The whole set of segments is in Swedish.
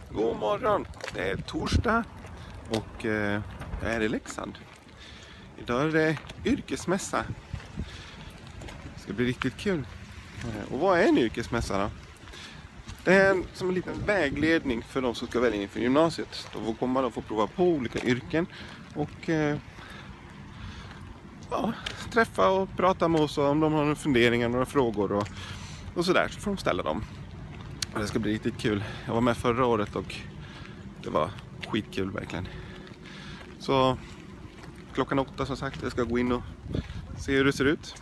God morgon! Det är torsdag och jag är i Leksand. Idag är det yrkesmässa. Det ska bli riktigt kul. Och vad är en yrkesmässa då? Det är som en liten vägledning för de som ska välja inför gymnasiet. Då kommer man att få prova på olika yrken och träffa och prata med oss om de har några funderingar, några frågor och sådär, så får de ställa dem. Det ska bli riktigt kul. Jag var med förra året och det var skitkul verkligen. Så klockan 8 som sagt, jag ska gå in och se hur det ser ut.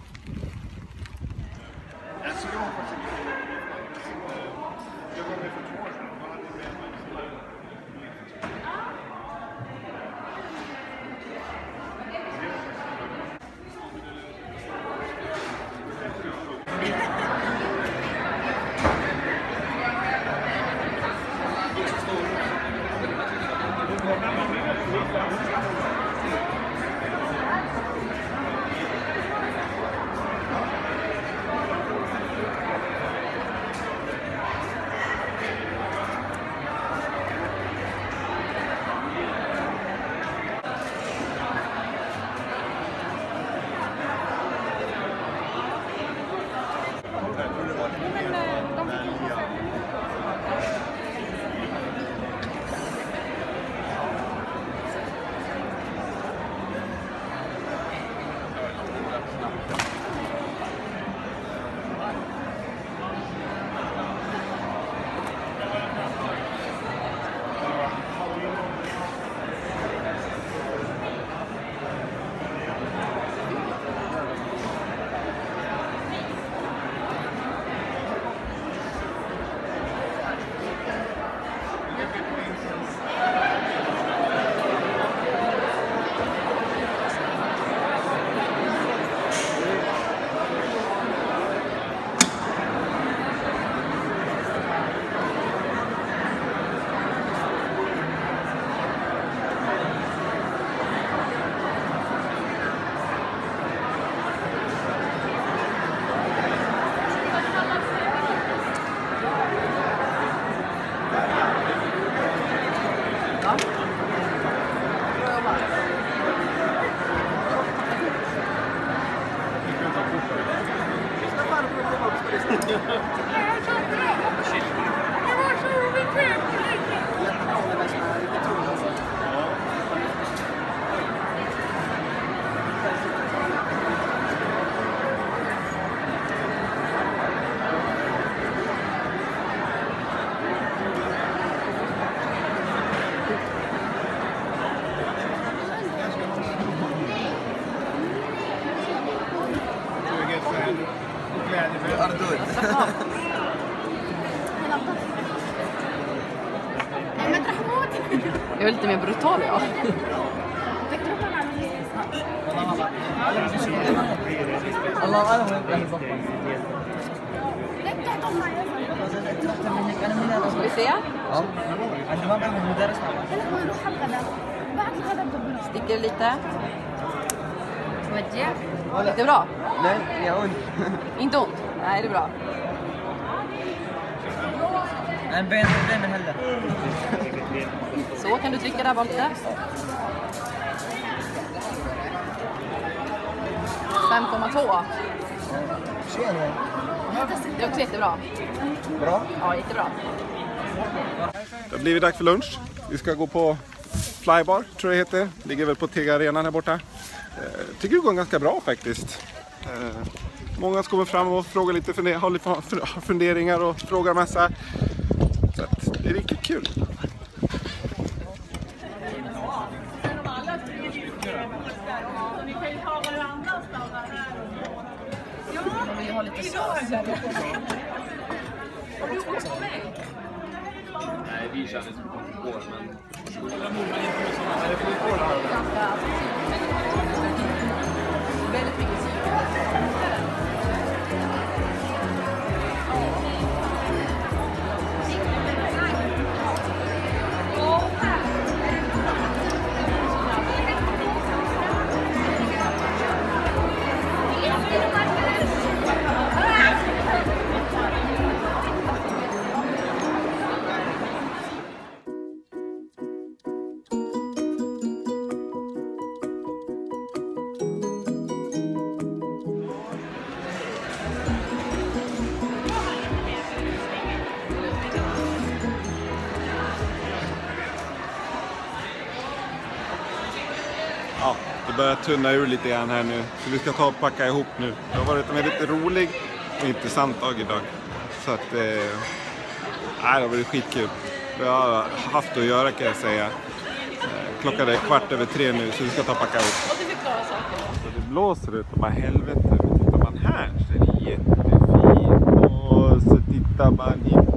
Jag är lite mer brutal, ja. Ska vi se? Sticker lite. Lite bra? Nej, jag har ont. Inte ont? Nej, det är bra. En ben heller. Så kan du trycka där bak lite. 5,2. Det är också jättebra. Bra? Ja, jättebra. Det har blivit dags för lunch. Vi ska gå på Flybar, tror jag det heter. Ligger väl på TG Arenan här borta. Tycker det går ganska bra faktiskt. Många kommer fram och frågar lite, har lite funderingar och frågar massa. Så att det är riktigt kul. Jag vill ha lite sås. Nej, vi känner som på går, men... Väldigt mycket börjar tunna ur lite grann här nu. Så vi ska ta och packa ihop nu. Det har varit en väldigt rolig och intressant dag idag. Så att, det har varit skitkul. Vi har haft att göra kan jag säga. Klockan är 3:15 nu så vi ska ta och packa ihop. Så det blåser ut och bara helvete. Tittar man här så är det jättefint. Och så tittar man in